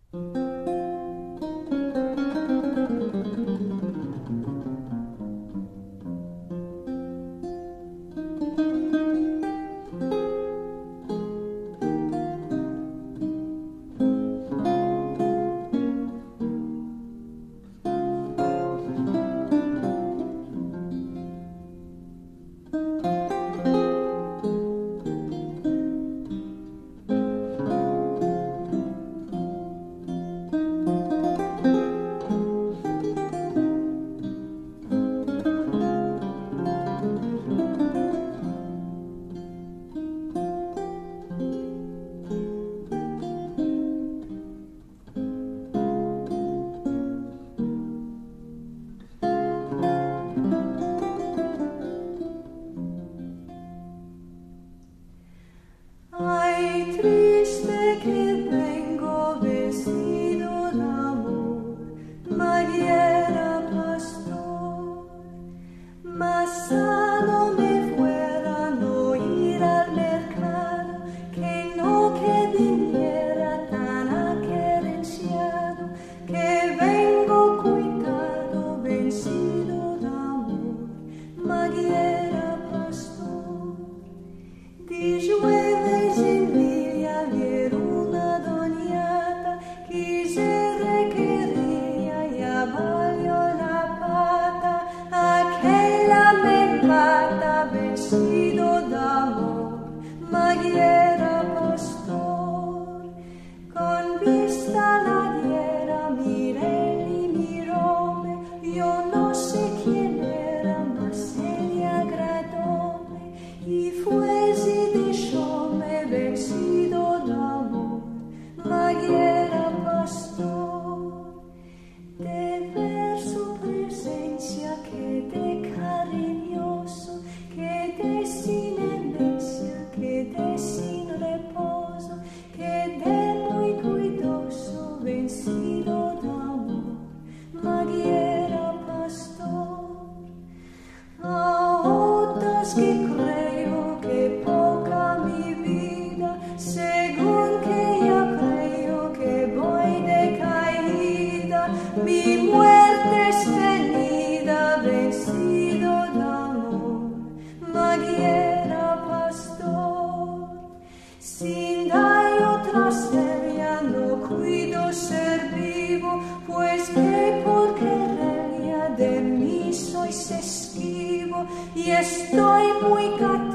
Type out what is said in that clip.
Ay, triste que vengo vestido de amor, maguera pastor, mas sano me fuera no ir al mercado, que viniera tan aquerenciado, que vengo cuitado, vencido de amor, maguera pastor. Di llueve sin via ver una doñata, quisiera quería y avalió la pata, aquella me mata, vencido de amor, maguera pastor. Con vista a la guerra miré y miróme, yo no sé quién era, mas ella agradóme, y fue si dejóme vencido de amor, maguera pastor. De ver su presencia quedé cariñoso, quedé sin demencia, quedé sin reposo, quedé muy cuidoso, vencido de amor, maguera pastor. A otras que creo que poca mi vida, según que ya creo que voy decaída, mi muerte es venida, vencido de amor, maguera pastor. Sin daño tras ella no cuido ser vivo, pues que por querella de mí sois esquivo, y estoy muy